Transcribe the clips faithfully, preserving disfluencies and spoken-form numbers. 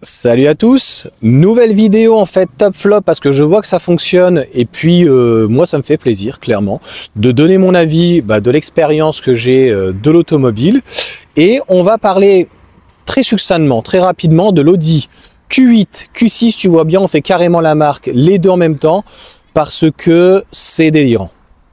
Salut à tous, nouvelle vidéo en fait top flop parce que je vois que ça fonctionne et puis euh, moi ça me fait plaisir clairement de donner mon avis bah, de l'expérience que j'ai euh, de l'automobile et on va parler très succinctement, très rapidement de l'Audi Q huit, Q six, tu vois bien on fait carrément la marque les deux en même temps parce que c'est délirant.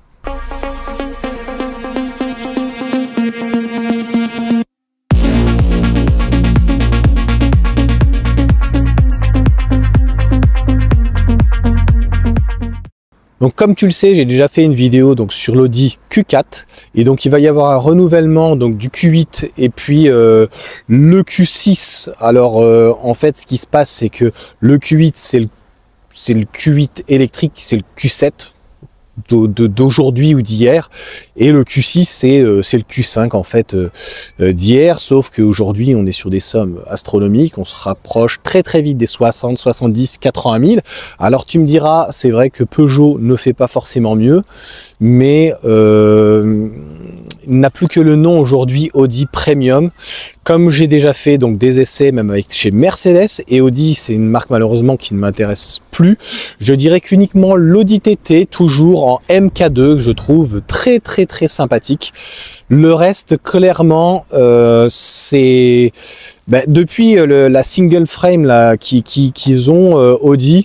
Donc comme tu le sais, j'ai déjà fait une vidéo donc sur l'Audi Q quatre et donc il va y avoir un renouvellement donc du Q huit et puis euh, le Q six. Alors euh, en fait ce qui se passe c'est que le Q huit c'est le, c'est le Q huit électrique, c'est le Q sept d'aujourd'hui ou d'hier et le Q six c'est euh, le Q cinq en fait euh, euh, d'hier, sauf qu'aujourd'hui on est sur des sommes astronomiques, on se rapproche très très vite des soixante, soixante-dix, quatre-vingt mille. Alors tu me diras, c'est vrai que Peugeot ne fait pas forcément mieux, mais euh, il n'a plus que le nom aujourd'hui Audi Premium. Comme j'ai déjà fait donc des essais même avec chez Mercedes et Audi, c'est une marque malheureusement qui ne m'intéresse plus. Je dirais qu'uniquement l'Audi T T, toujours en M K deux, que je trouve très très très sympathique. Le reste, clairement, euh, c'est ben, depuis le, la single frame là qu'ils qui, qui ont euh, Audi.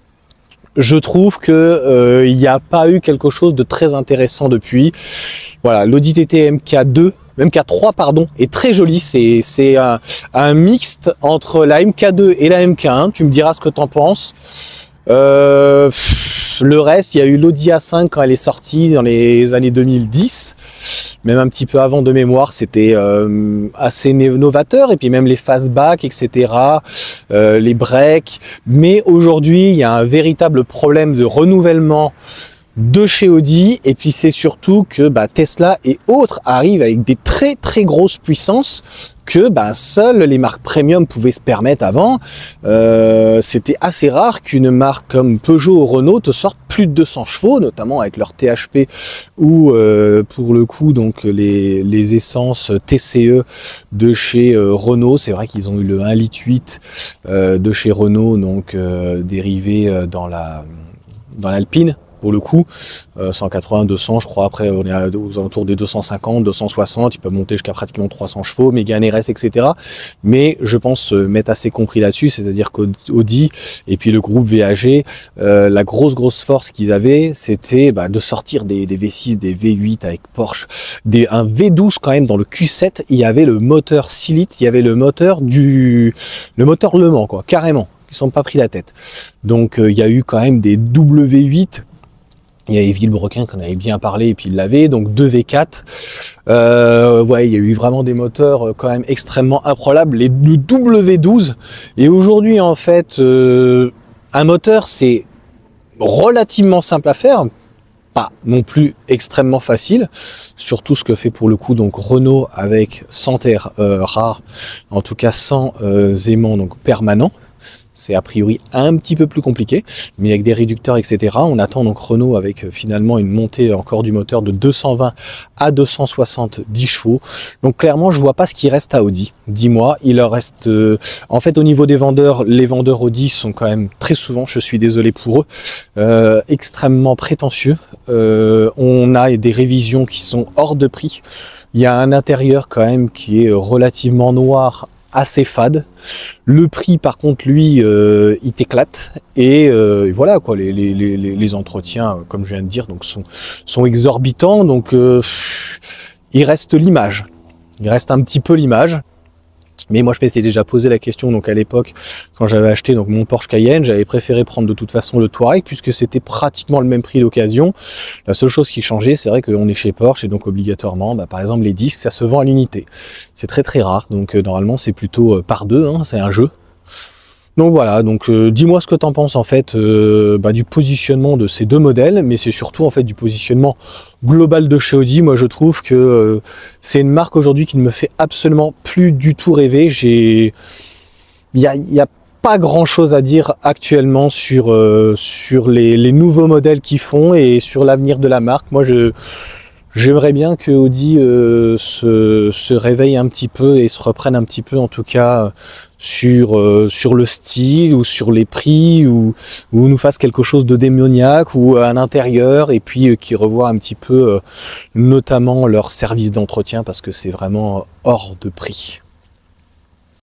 Je trouve que euh, il n'y a pas eu quelque chose de très intéressant depuis. Voilà, l'Audi T T M K deux, M K trois pardon, est très joli. C'est c'est un, un mixte entre la M K deux et la M K un. Tu me diras ce que tu en penses. Euh, le reste, il y a eu l'Audi A cinq quand elle est sortie dans les années deux mille dix, même un petit peu avant de mémoire, c'était euh, assez novateur, et puis même les fastback, et cetera, euh, les breaks. Mais aujourd'hui, il y a un véritable problème de renouvellement de chez Audi, et puis c'est surtout que bah, Tesla et autres arrivent avec des très très grosses puissances que bah, seules les marques premium pouvaient se permettre avant. Euh, c'était assez rare qu'une marque comme Peugeot ou Renault te sorte plus de deux cents chevaux, notamment avec leur T H P ou euh, pour le coup donc les, les essences T C E de chez euh, Renault. C'est vrai qu'ils ont eu le un litre huit euh, de chez Renault, donc euh, dérivé euh, dans la dans l'Alpine. Pour le coup, euh, cent quatre-vingts, deux cents, je crois. Après, on est aux alentours des deux cent cinquante, deux cent soixante. Ils peuvent monter jusqu'à pratiquement trois cents chevaux, Mégane R S, et cetera. Mais je pense euh, m'être assez compris là-dessus, c'est-à-dire qu'Audi et puis le groupe V A G, euh, la grosse grosse force qu'ils avaient, c'était bah, de sortir des, des V six, des V huit avec Porsche, des, un V douze quand même dans le Q sept. Il y avait le moteur six litres, il y avait le moteur du, le moteur Le Mans, quoi, carrément. Ils ne sont pas pris la tête. Donc euh, il y a eu quand même des W V huit. Il y avait Villebrequin qu'on avait bien parlé et puis il l'avait, donc deux V quatre. Euh, ouais, il y a eu vraiment des moteurs quand même extrêmement improbables, les le W douze. Et aujourd'hui, en fait, euh, un moteur, c'est relativement simple à faire, pas non plus extrêmement facile. Surtout ce que fait pour le coup donc Renault avec cent terres euh, rares, en tout cas sans euh, aimant donc permanent. C'est a priori un petit peu plus compliqué, mais avec des réducteurs, et cetera. On attend donc Renault avec euh, finalement une montée encore du moteur de deux cent vingt à deux cent soixante-dix chevaux. Donc clairement, je vois pas ce qui reste à Audi. Dis-moi, il leur reste... Euh, en fait, au niveau des vendeurs, les vendeurs Audi sont quand même très souvent, je suis désolé pour eux, euh, extrêmement prétentieux. Euh, on a des révisions qui sont hors de prix. Il y a un intérieur quand même qui est relativement noir, assez fade. Le prix par contre lui euh, il t'éclate et euh, voilà quoi, les, les, les, les entretiens comme je viens de dire donc sont, sont exorbitants, donc euh, il reste l'image, il reste un petit peu l'image. Mais moi je m'étais déjà posé la question donc à l'époque quand j'avais acheté donc mon Porsche Cayenne, j'avais préféré prendre de toute façon le Touareg puisque c'était pratiquement le même prix d'occasion. La seule chose qui changeait, c'est vrai qu'on est chez Porsche et donc obligatoirement bah, par exemple les disques ça se vend à l'unité. C'est très très rare, donc euh, normalement c'est plutôt euh, par deux, hein, c'est un jeu. Donc voilà, donc euh, dis-moi ce que tu en penses en fait euh, bah, du positionnement de ces deux modèles, mais c'est surtout en fait du positionnement global de chez Audi. Moi je trouve que euh, c'est une marque aujourd'hui qui ne me fait absolument plus du tout rêver. J'ai, il y a, y a pas grand chose à dire actuellement sur euh, sur les, les nouveaux modèles qu'ils font et sur l'avenir de la marque. Moi je j'aimerais bien que Audi euh, se, se réveille un petit peu et se reprenne un petit peu en tout cas sur, euh, sur le style ou sur les prix, ou, ou nous fasse quelque chose de démoniaque ou à l'intérieur, et puis euh, qui revoie un petit peu euh, notamment leur service d'entretien, parce que c'est vraiment hors de prix.